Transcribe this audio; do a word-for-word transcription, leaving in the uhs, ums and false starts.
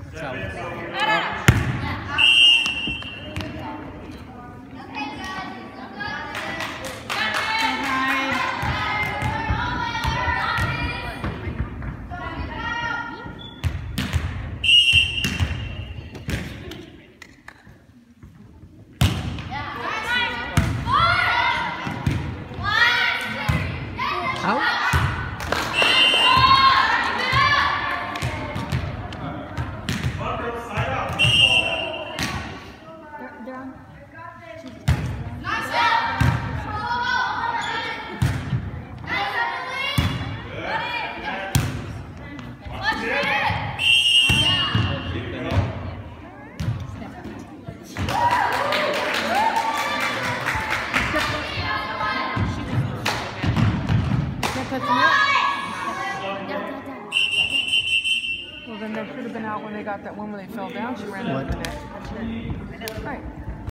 So. Well, then they should have been out when they got that one when they fell down. She ran over the net. Right.